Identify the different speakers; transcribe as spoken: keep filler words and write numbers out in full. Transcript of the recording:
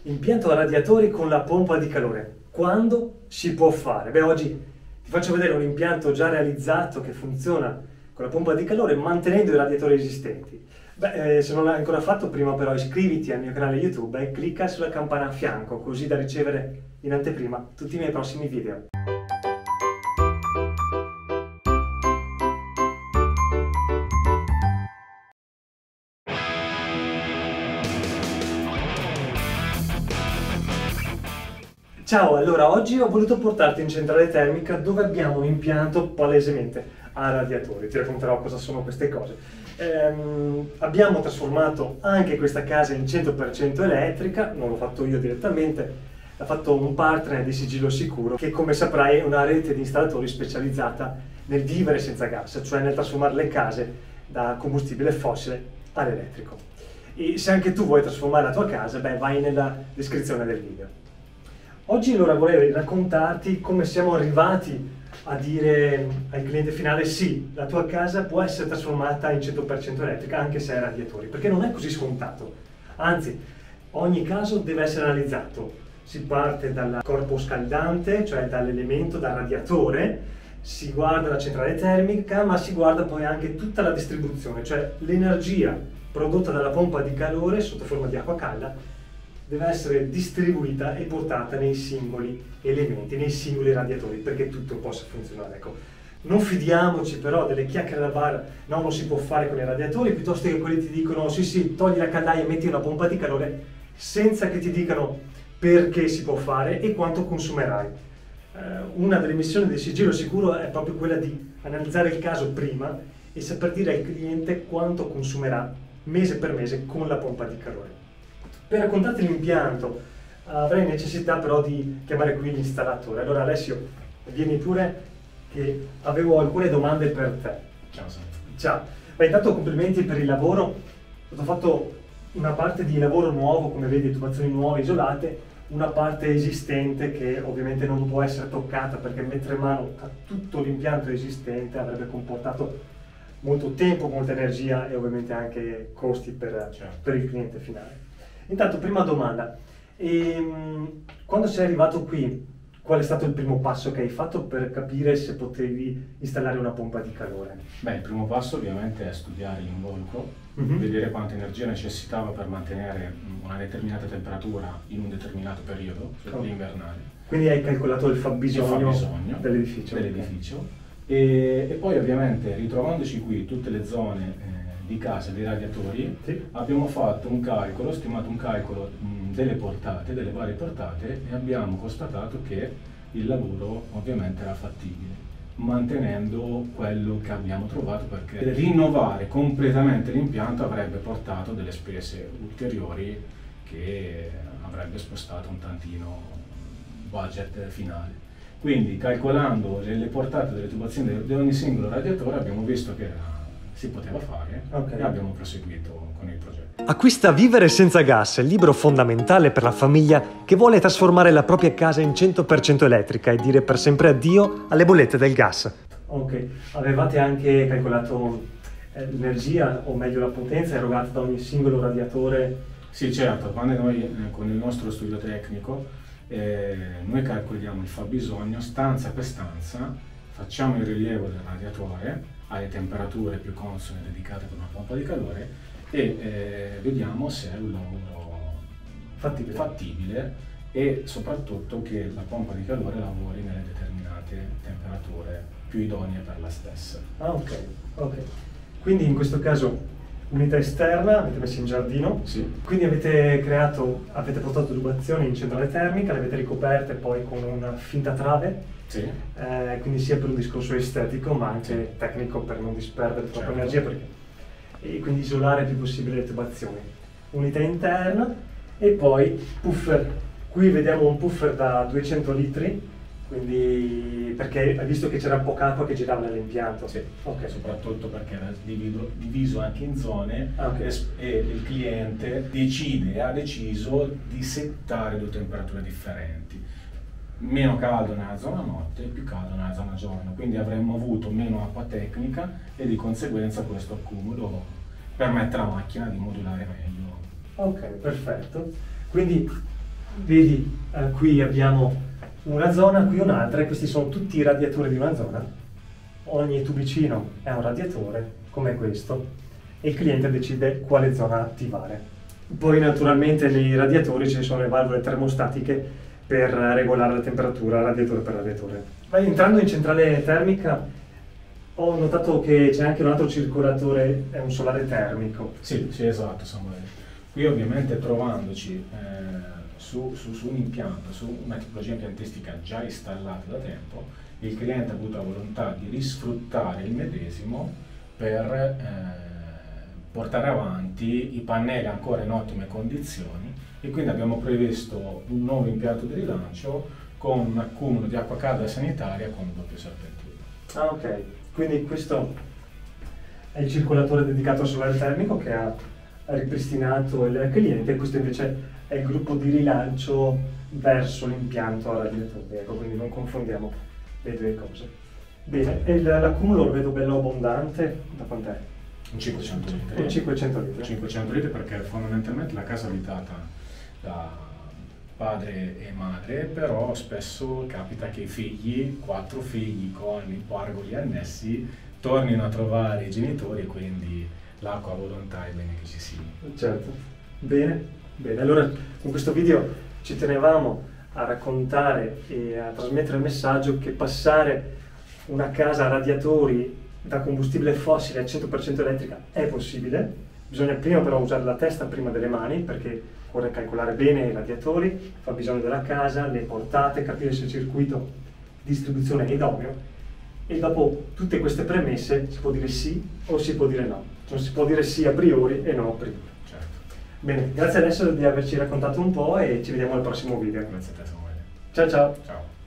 Speaker 1: Impianto a radiatori con la pompa di calore. Quando si può fare? Beh, oggi ti faccio vedere un impianto già realizzato che funziona con la pompa di calore mantenendo i radiatori esistenti. Beh, eh, se non l'hai ancora fatto, prima però iscriviti al mio canale YouTube e clicca sulla campana a fianco, così da ricevere in anteprima tutti i miei prossimi video. Ciao, allora oggi ho voluto portarti in centrale termica dove abbiamo un impianto palesemente a radiatori. Ti racconterò cosa sono queste cose. Ehm, abbiamo trasformato anche questa casa in cento per cento elettrica, non l'ho fatto io direttamente, l'ha fatto un partner di Sigillo Sicuro che, come saprai, è una rete di installatori specializzata nel vivere senza gas, cioè nel trasformare le case da combustibile fossile all'elettrico. E se anche tu vuoi trasformare la tua casa, beh, vai nella descrizione del video. Oggi allora vorrei raccontarti come siamo arrivati a dire al cliente finale sì, la tua casa può essere trasformata in cento per cento elettrica anche se hai radiatori, perché non è così scontato. Anzi, ogni caso deve essere analizzato. Si parte dal corpo scaldante, cioè dall'elemento, dal radiatore, si guarda la centrale termica, ma si guarda poi anche tutta la distribuzione, cioè l'energia prodotta dalla pompa di calore sotto forma di acqua calda deve essere distribuita e portata nei singoli elementi, nei singoli radiatori, perché tutto possa funzionare. Ecco, non fidiamoci però delle chiacchiere da bar, no, non si può fare con i radiatori, piuttosto che quelli ti dicono sì sì, togli la caldaia e metti una pompa di calore, senza che ti dicano perché si può fare e quanto consumerai. Eh, una delle missioni del Sigillo Sicuro è proprio quella di analizzare il caso prima e saper dire al cliente quanto consumerà mese per mese con la pompa di calore. Per raccontarti l'impianto avrei necessità però di chiamare qui l'installatore. Allora Alessio, vieni pure che avevo alcune domande per te.
Speaker 2: Ciao Sam.
Speaker 1: Ciao. Beh, intanto complimenti per il lavoro. Ho fatto una parte di lavoro nuovo, come vedi, tubazioni nuove, isolate, una parte esistente che ovviamente non può essere toccata perché mettere mano a tutto l'impianto esistente avrebbe comportato molto tempo, molta energia e ovviamente anche costi per,
Speaker 2: certo.
Speaker 1: per il cliente finale. Intanto, prima domanda, ehm, quando sei arrivato qui, qual è stato il primo passo che hai fatto per capire se potevi installare una pompa di calore?
Speaker 2: Beh, il primo passo ovviamente è studiare l'involucro,
Speaker 1: Mm-hmm.
Speaker 2: vedere quanta energia necessitava per mantenere una determinata temperatura in un determinato periodo, cioè
Speaker 1: Oh.
Speaker 2: l'invernale.
Speaker 1: Quindi hai calcolato il fabbisogno,
Speaker 2: Il fabbisogno
Speaker 1: dell'edificio?
Speaker 2: dell'edificio. E, e poi ovviamente ritrovandoci qui tutte le zone eh, di casa dei radiatori,
Speaker 1: Sì.
Speaker 2: abbiamo fatto un calcolo, stimato un calcolo mh, delle portate, delle varie portate e abbiamo constatato che il lavoro ovviamente era fattibile, mantenendo quello che abbiamo trovato, perché rinnovare completamente l'impianto avrebbe portato delle spese ulteriori che avrebbe spostato un tantino il budget finale. Quindi calcolando le, le portate delle tubazioni di ogni singolo radiatore abbiamo visto che era, si poteva fare, okay, e abbiamo proseguito con il progetto.
Speaker 1: Acquista Vivere senza gas, il libro fondamentale per la famiglia che vuole trasformare la propria casa in cento per cento elettrica e dire per sempre addio alle bollette del gas. Ok, avevate anche calcolato eh, l'energia, o meglio la potenza erogata da ogni singolo radiatore?
Speaker 2: Sì, certo, quando noi eh, con il nostro studio tecnico eh, noi calcoliamo il fabbisogno stanza per stanza, facciamo il rilievo del radiatore alle temperature più consone dedicate per una pompa di calore e eh, vediamo se è un lavoro fattibile. fattibile e soprattutto che la pompa di calore lavori nelle determinate temperature più idonee per la stessa.
Speaker 1: Ah, ok, ok. Quindi in questo caso unità esterna, avete messo in giardino,
Speaker 2: sì.
Speaker 1: Quindi avete creato, avete portato tubazioni in centrale termica, le avete ricoperte poi con una finta trave,
Speaker 2: sì.
Speaker 1: eh, quindi sia per un discorso estetico ma anche tecnico per non disperdere troppa
Speaker 2: certo.
Speaker 1: energia, perché, e quindi isolare il più possibile le tubazioni. Unità interna e poi puffer, qui vediamo un puffer da duecento litri, quindi perché hai visto che c'era poca acqua che girava nell'impianto?
Speaker 2: Sì,
Speaker 1: okay.
Speaker 2: Soprattutto perché era divido, diviso anche in zone,
Speaker 1: ah, okay.
Speaker 2: e, e il cliente decide, ha deciso di settare due temperature differenti. Meno caldo nella zona notte e più caldo nella zona giorno, quindi avremmo avuto meno acqua tecnica e di conseguenza questo accumulo permette alla macchina di modulare meglio.
Speaker 1: Ok, perfetto. Quindi Vedi, eh, qui abbiamo una zona, qui un'altra, e questi sono tutti i radiatori di una zona. Ogni tubicino è un radiatore, come questo, e il cliente decide quale zona attivare. Poi naturalmente nei radiatori ci sono le valvole termostatiche per regolare la temperatura radiatore per radiatore. Ma entrando in centrale termica ho notato che c'è anche un altro circolatore, è un solare termico.
Speaker 2: Sì, sì, esatto Samuele. Qui ovviamente trovandoci eh, su, su, su un impianto, su una tipologia impiantistica già installata da tempo, il cliente ha avuto la volontà di risfruttare il medesimo per eh, portare avanti i pannelli ancora in ottime condizioni, e quindi abbiamo previsto un nuovo impianto di rilancio con un accumulo di acqua calda sanitaria con un doppio serpentino.
Speaker 1: Ah, ok, quindi questo è il circolatore dedicato al solare termico che ha ripristinato il cliente, e questo invece è il gruppo di rilancio verso l'impianto a radiatore, ecco, quindi non confondiamo le due cose. Bene, e l'accumulo lo vedo bello abbondante, da quant'è?
Speaker 2: Un cinquecento litri.
Speaker 1: Un cinquecento litri.
Speaker 2: cinquecento litri, perché fondamentalmente la casa è abitata da padre e madre, però spesso capita che i figli, quattro figli con i pargoli annessi, tornino a trovare i genitori, e quindi l'acqua a volontà è bene che ci sia.
Speaker 1: Certo, bene, bene. Allora con questo video ci tenevamo a raccontare e a trasmettere il messaggio che passare una casa a radiatori da combustibile fossile a cento per cento elettrica è possibile. Bisogna prima però usare la testa prima delle mani, perché occorre calcolare bene i radiatori, il fabbisogno della casa, le portate, capire se il circuito di distribuzione è idoneo, e dopo tutte queste premesse si può dire sì o si può dire no. Non si può dire sì a priori e no a priori.
Speaker 2: Certo.
Speaker 1: Bene, grazie adesso di averci raccontato un po', e ci vediamo al prossimo video.
Speaker 2: Grazie a te Samuele.
Speaker 1: Ciao ciao!
Speaker 2: Ciao.